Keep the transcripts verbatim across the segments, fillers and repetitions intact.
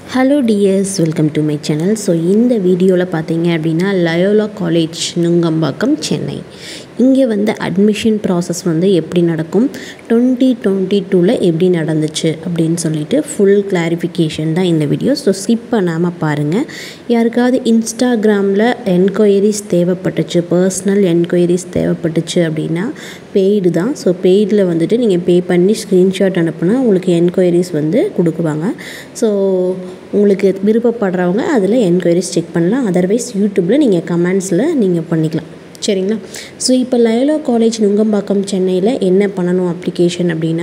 Hello dears, welcome to my channel. So இந்த வீடியோவில் பார்த்தீங்க அப்படின்னா Loyola College Nungambakkam Chennai இங்கே வந்து அட்மிஷன் ப்ராசஸ் வந்து எப்படி நடக்கும், டுவெண்ட்டி டுவெண்ட்டி டூவில் எப்படி நடந்துச்சு அப்படின்னு சொல்லிட்டு ஃபுல் கிளாரிஃபிகேஷன் தான் இந்த வீடியோ. ஸோ ஸ்கிப் பண்ணாமல் பாருங்கள். யாருக்காவது இன்ஸ்டாகிராமில் என்கொயரிஸ் தேவைப்பட்டுச்சு, பர்சனல் என்கொயரிஸ் தேவைப்பட்டுச்சு அப்படின்னா பெய்டு தான். ஸோ பெய்டில் வந்துட்டு நீங்கள் பே பண்ணி ஸ்க்ரீன்ஷாட் அனுப்புனா உங்களுக்கு என்கொயரிஸ் வந்து கொடுக்குவாங்க. ஸோ உங்களுக்கு விருப்பப்படுறவங்க அதில் என்கொயரிஸ் செக் பண்ணலாம். அதர்வைஸ் யூடியூப்பில் நீங்கள் கமெண்ட்ஸில் நீங்கள் பண்ணிக்கலாம், சரிங்களா? ஸோ இப்போ லயோலா காலேஜ் நுங்கம்பாக்கம் சென்னையில் என்ன பண்ணணும் அப்ளிகேஷன் அப்படின்னா,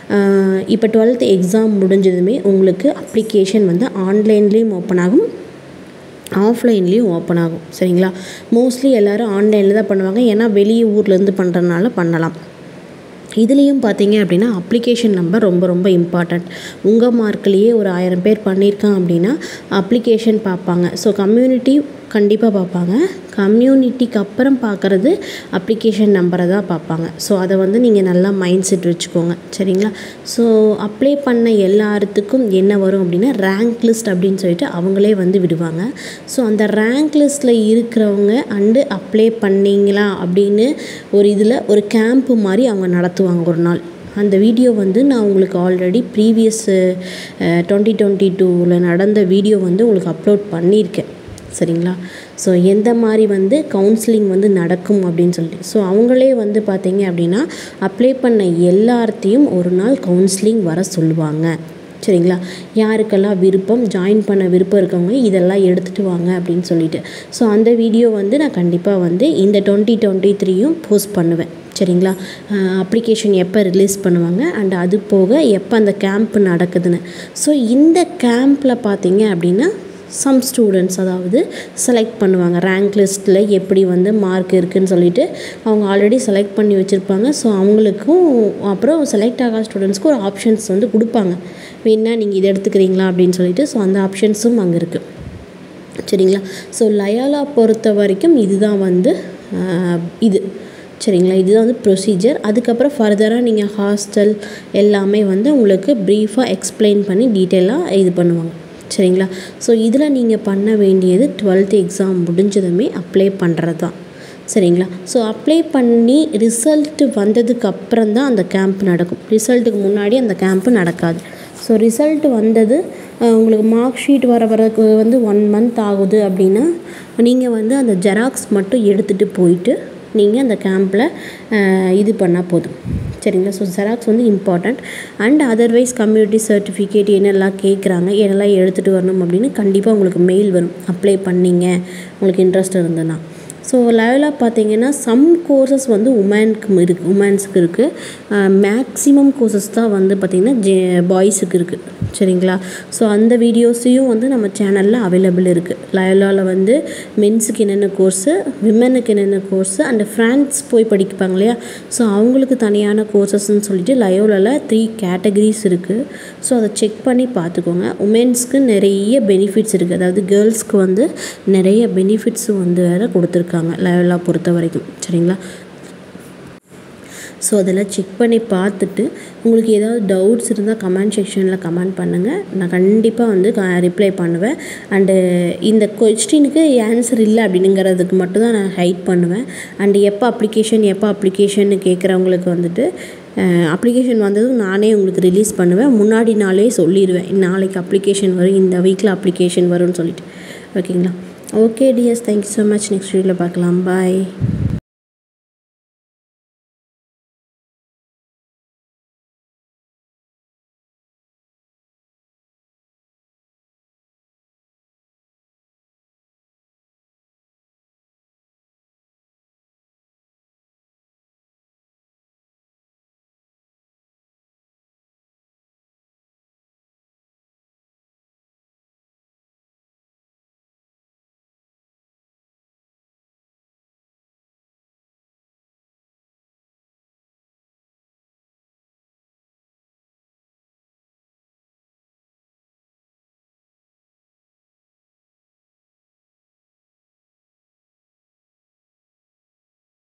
இப்போ டுவெல்த் எக்ஸாம் முடிஞ்சதுமே உங்களுக்கு அப்ளிகேஷன் வந்து ஆன்லைன்லேயும் ஓப்பன் ஆகும், ஆஃப்லைன்லேயும் ஓப்பன் ஆகும், சரிங்களா? மோஸ்ட்லி எல்லோரும் ஆன்லைனில் தான் பண்ணுவாங்க, ஏன்னா வெளியே ஊர்லேருந்து பண்ணுறதுனால பண்ணலாம். இதுலேயும் பார்த்தீங்க அப்படின்னா அப்ளிகேஷன் நம்பர் ரொம்ப ரொம்ப இம்பார்ட்டண்ட். உங்கள் மார்க்லேயே ஒரு ஆயிரம் பேர் பண்ணியிருக்கான் அப்படின்னா அப்ளிகேஷன் பார்ப்பாங்க. ஸோ கம்யூனிட்டி கண்டிப்பாக பார்ப்பாங்க. கம்யூனிட்டிக்கு அப்புறம் பார்க்குறது அப்ளிகேஷன் நம்பரை தான் பார்ப்பாங்க. ஸோ அதை வந்து நீங்கள் நல்லா மைண்ட் செட் வச்சுக்கோங்க, சரிங்களா? ஸோ அப்ளை பண்ண எல்லாத்துக்கும் என்ன வரும் அப்படின்னா ரேங்க் லிஸ்ட் அப்படின்னு சொல்லிட்டு அவங்களே வந்து விடுவாங்க. ஸோ அந்த ரேங்க் லிஸ்ட்டில் இருக்கிறவங்க அண்டு அப்ளை பண்ணிங்களா அப்படின்னு ஒரு இதில் ஒரு கேம்ப்பு மாதிரி அவங்க நடத்துவாங்க ஒரு நாள். அந்த வீடியோ வந்து நான் உங்களுக்கு ஆல்ரெடி ப்ரீவியஸ் டுவெண்ட்டி டுவெண்ட்டி டூவில் நடந்த வீடியோ வந்து உங்களுக்கு அப்லோட் பண்ணியிருக்கேன், சரிங்களா? ஸோ எந்த மாதிரி வந்து கவுன்சிலிங் வந்து நடக்கும் அப்படின்னு சொல்லிட்டு ஸோ அவங்களே வந்து பார்த்தீங்க அப்படின்னா அப்ளை பண்ண எல்லாத்தையும் ஒரு நாள் கவுன்சிலிங் வர சொல்லுவாங்க, சரிங்களா? யாருக்கெல்லாம் விருப்பம், ஜாயின் பண்ண விருப்பம் இருக்கவங்க இதெல்லாம் எடுத்துகிட்டு வாங்க அப்படின்னு சொல்லிட்டு. ஸோ அந்த வீடியோ வந்து நான் கண்டிப்பாக வந்து இந்த டுவெண்ட்டி டுவெண்ட்டி த்ரீயும் போஸ்ட் பண்ணுவேன், சரிங்களா? அப்ளிகேஷன் எப்போ ரிலீஸ் பண்ணுவாங்க அண்ட் அது போக எப்போ அந்த கேம்ப் நடக்குதுன்னு. ஸோ இந்த கேம்பில் பார்த்தீங்க அப்படின்னா சம் ஸ்டூடெண்ட்ஸ் அதாவது செலக்ட் பண்ணுவாங்க. ரேங்க் லிஸ்ட்டில் எப்படி வந்து மார்க் இருக்குதுன்னு சொல்லிட்டு அவங்க ஆல்ரெடி செலக்ட் பண்ணி வச்சுருப்பாங்க. ஸோ அவங்களுக்கும் அப்புறம் செலக்ட் ஆகாத ஸ்டூடெண்ட்ஸ்க்கு ஒரு ஆப்ஷன்ஸ் வந்து கொடுப்பாங்க, வேணா நீங்கள் இதை எடுத்துக்கிறீங்களா அப்படின்னு சொல்லிட்டு. ஸோ அந்த ஆப்ஷன்ஸும் அங்கே இருக்குது, சரிங்களா? ஸோ லயோலா பொறுத்த வரைக்கும் இதுதான் வந்து இது, சரிங்களா? இதுதான் வந்து ப்ரொசீஜர். அதுக்கப்புறம் ஃபர்தராக நீங்கள் ஹாஸ்டல் எல்லாமே வந்து உங்களுக்கு ப்ரீஃபாக எக்ஸ்பிளைன் பண்ணி டீட்டெயிலாக இது பண்ணுவாங்க, சரிங்களா? ஸோ இதில் நீங்கள் பண்ண வேண்டியது டுவெல்த் எக்ஸாம் முடிஞ்சதுமே அப்ளை பண்ணுறது தான், சரிங்களா? ஸோ அப்ளை பண்ணி ரிசல்ட்டு வந்ததுக்கு அப்புறம் தான் அந்த கேம்ப் நடக்கும். ரிசல்ட்டுக்கு முன்னாடி அந்த கேம்ப்பு நடக்காது. ஸோ ரிசல்ட்டு வந்தது உங்களுக்கு மார்க் ஷீட் வர வரக்கு வந்து ஒன் மந்த் ஆகுது அப்படின்னா நீங்கள் வந்து அந்த ஜெராக்ஸ் மட்டும் எடுத்துகிட்டு போயிட்டு நீங்கள் அந்த கேம்பில் இது பண்ணால் போதும், சரிங்களா? ஸோ ஜெராக்ஸ் வந்து important. And otherwise community certificate என்னெல்லாம் கேட்குறாங்க, என்னெல்லாம் எடுத்துகிட்டு வரணும் அப்படின்னு கண்டிப்பாக உங்களுக்கு மெயில் வரும், அப்ளை பண்ணிங்க உங்களுக்கு இன்ட்ரெஸ்ட் இருந்ததுன்னா. ஸோ லயோலா பார்த்தீங்கன்னா சம் கோர்சஸ் வந்து உமனுக்கு இருக்குது, உமன்ஸுக்கு இருக்குது. மேக்ஸிமம் கோர்சஸ் தான் வந்து பார்த்திங்கன்னா ஜெ பாய்ஸுக்கு இருக்குது, சரிங்களா? ஸோ அந்த வீடியோஸையும் வந்து நம்ம சேனலில் அவைலபிள் இருக்குது. லயோலாவில் வந்து மென்ஸுக்கு என்னென்ன கோர்ஸு, விமனுக்கு என்னென்ன கோர்ஸு அண்டு ஃப்ரான்ஸ் போய் படிப்பாங்க இல்லையா, ஸோ அவங்களுக்கு தனியான கோர்சஸ்ன்னு சொல்லிட்டு லயோலாவில் த்ரீ கேட்டகரிஸ் இருக்குது. ஸோ அதை செக் பண்ணி பார்த்துக்கோங்க. உமன்ஸ்க்கு நிறைய பெனிஃபிட்ஸ் இருக்குது, அதாவது கேர்ள்ஸ்க்கு வந்து நிறைய பெனிஃபிட்ஸும் வந்து வேறு கொடுத்துருக்காங்க லயோலா பொறுத்த வரைக்கும், சரிங்களா? ஸோ அதெல்லாம் செக் பண்ணி பார்த்துட்டு உங்களுக்கு ஏதாவது டவுட்ஸ் இருந்தால் கமெண்ட் செக்ஷனில் கமெண்ட் பண்ணுங்கள், நான் கண்டிப்பாக வந்து ரிப்ளை பண்ணுவேன். அண்டு இந்த கொஸ்டினுக்கு ஆன்சர் இல்லை அப்படிங்கிறதுக்கு மட்டும்தான் நான் ஹைட் பண்ணுவேன். அண்டு எப்போ அப்ளிகேஷன் எப்போ அப்ளிகேஷன்னு கேட்குறவங்களுக்கு வந்துட்டு அப்ளிகேஷன் வந்ததும் நானே உங்களுக்கு ரிலீஸ் பண்ணுவேன். முன்னாடி நாளே சொல்லிடுவேன், நாளைக்கு அப்ளிகேஷன் வரும், இந்த வீக்கில் அப்ளிகேஷன் வரும்னு சொல்லிட்டு, ஓகேங்களா? Okay dears, thank you so much. Next வீடியோவில் பார்க்கலாம். பாய்.